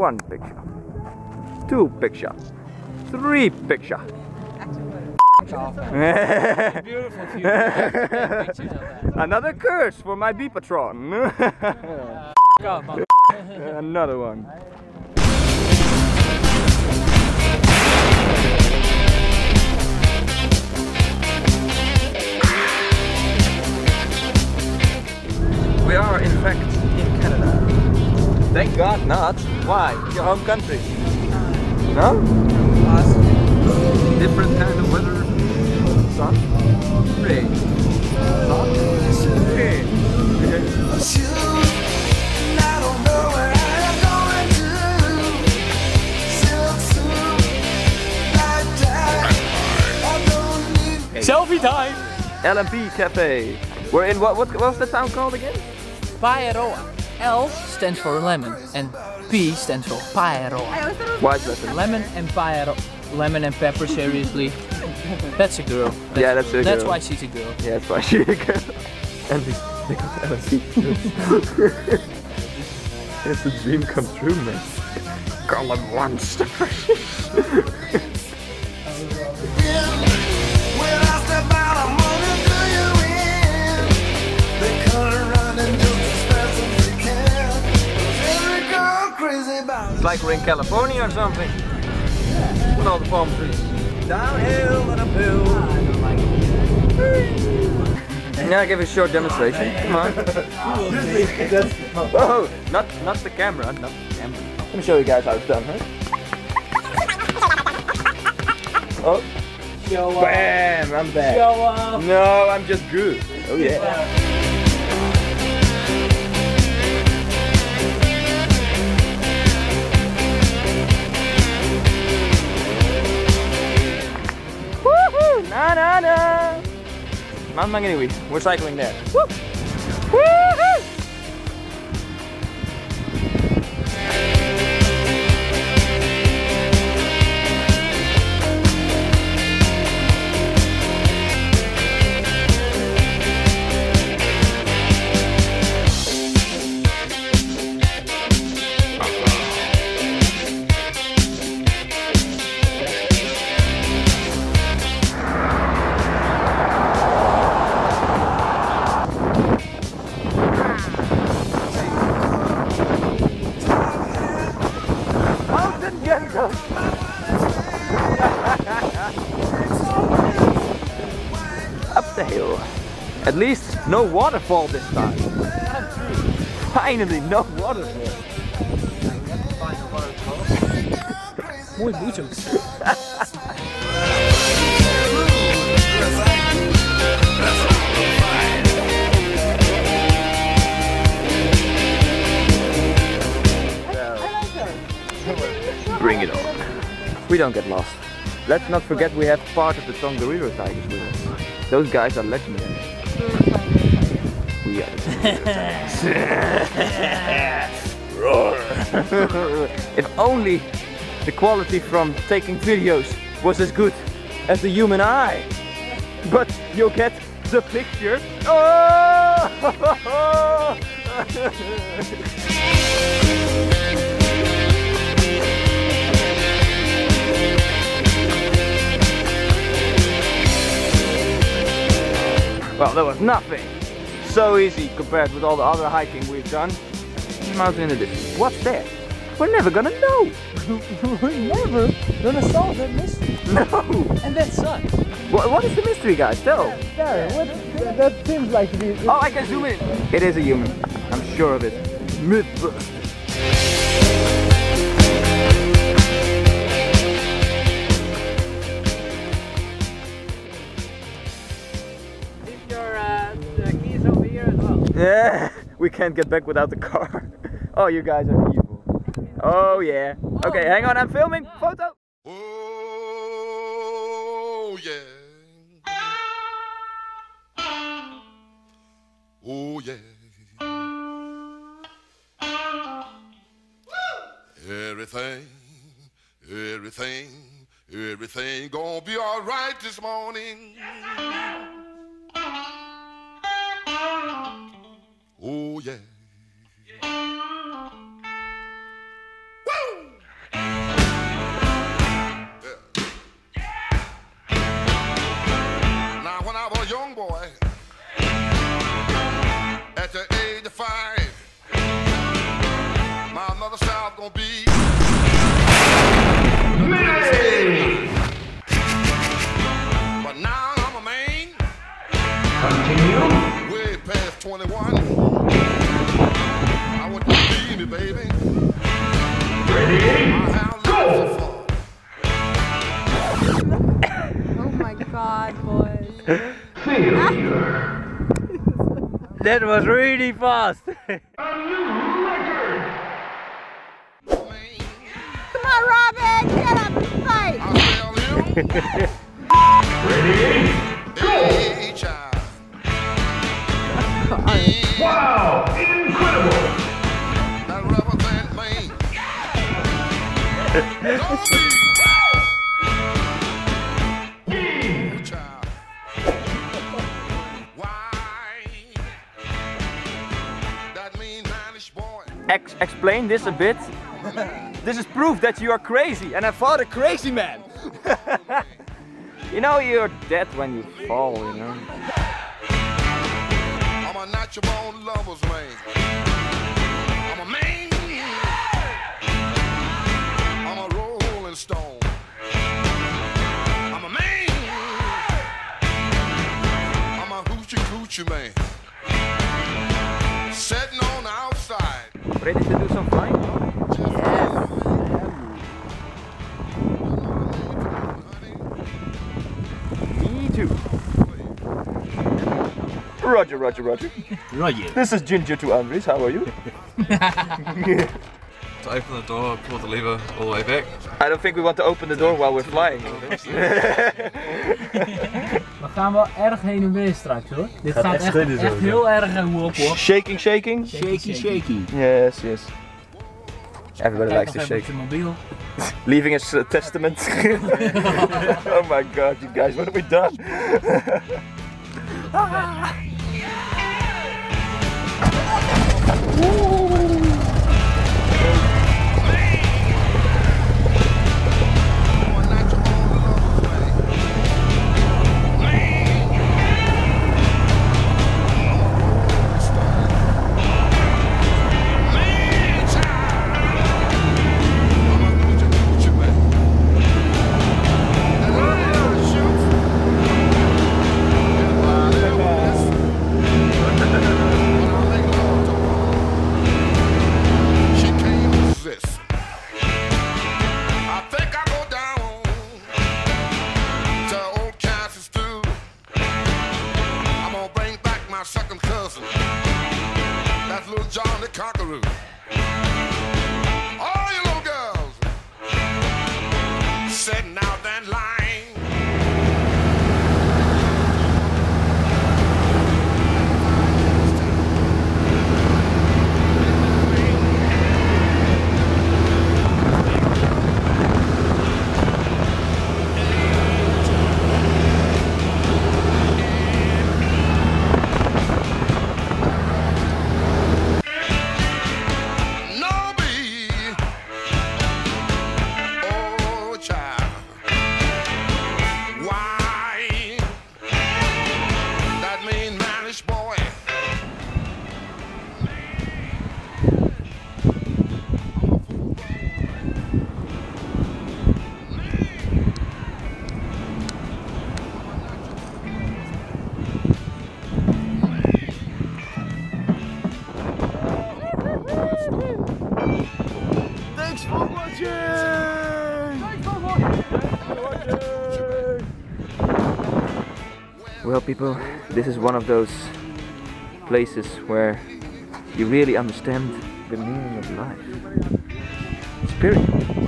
1 picture, 2 picture, 3 picture. Beautiful view. Pictures of that. Another curse for my Beepatron. Another one. We are in fact in Canada. Thank God not. Why? Your home country. No? Different kind of weather. Sun, rain. Sun, rain. Selfie time! LMP Cafe. We're in what was the town called again? Paeroa. L stands for lemon and P stands for Paeroa. Why is that? Lemon and Paeroa. Lemon and pepper, seriously. That's a girl. That's a girl. That's why she's a girl. Yeah, that's why she's a girl. And they got LMP. It's a dream come true, man. Call him once. It's like we're in California or something. With all the palm trees. Downhill and uphill. Now give a short demonstration. Come on. Whoa! Not the camera. Not the camera. Let me show you guys how it's done, huh? Oh. Show up. Bam! I'm back. Show up. No, I'm just good. Oh yeah. Na. Mount Manganui. We're cycling there. Woo! Woohoo! Up the hill. At least no waterfall this time. Finally, no waterfall. Mooi boezem. Bring it on. We don't get lost. Let's not forget we have part of the Tauranga River Tigers with us. Those guys are legendary. We are the Roar. If only the quality from taking videos was as good as the human eye. But you'll get the picture. Oh! Well, that was nothing. So easy compared with all the other hiking we've done. Mountain in the distance. What's that? We're never gonna know. We're never gonna solve that mystery. No. And that sucks. What is the mystery, guys? Tell. That seems like to be. Oh, I can zoom in. It is a human. I'm sure of it. Mythbusters. Yeah, we can't get back without the car. Oh, you guys are evil. Oh yeah. Okay, hang on, I'm filming. Photo. Oh yeah. Oh yeah. Everything gonna be all right this morning. Oh yeah. Woo! way past 21. I want you to believe me, baby. Ready? Go! Oh my god, boys. That was really fast. Come on, Robin, get up and fight. I'll tell him. Ready? Hey, child. Wow! Incredible! That rubber band man. Don't be. Oh, child. Why? That mean Mannish boy. Explain this a bit. This is proof that you are crazy and I fought a crazy man. You know you're dead when you fall, you know. I'm a natural born lover's man. I'm a man. I'm a rolling stone. I'm a man. I'm a hoochie coochie man. Sitting on the outside. Ready to do some flying? Me too. Roger, Roger, Roger. Roger. This is Ginger to Andres, how are you? To open the door, pull the lever all the way back. I don't think we want to open the door while we're flying. We gaan wel erg heen en weer straks hoor. Dit gaat echt heel erg op hoor. Shaking, shaking? Shaky, shaky. Yes, yes. Everybody likes to shake. De mobiel. Leaving his testament. Oh my god, you guys, what have we done? Second cousin, that's little John the Conqueror. All you little girls setting out that line. Thanks for watching! Well people, this is one of those places where you really understand the meaning of life. Spirit.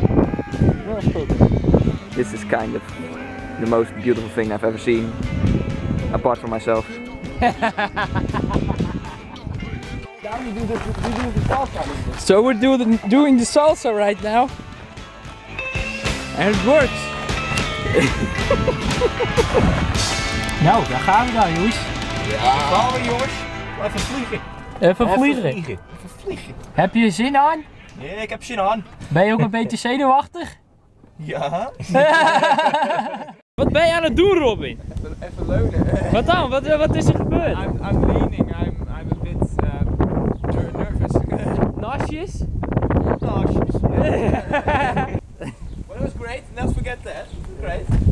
This is kind of the most beautiful thing I've ever seen, apart from myself. So we're doing the salsa right now. And it works. Nou, daar gaan we dan jongens. Gaan we jongens. Even vliegen. Even vliegen. Even vliegen. Heb je zin aan? Ja, ik heb zin aan. Ben je ook een beetje zenuwachtig? Ja. Wat ben je aan het doen, Robin? Even leunen. Wat dan? Wat is er gebeurd? I'm leaning. I'm a bit nervous. Nasjes? Nasjes. But it was great. Let's forget that. Great.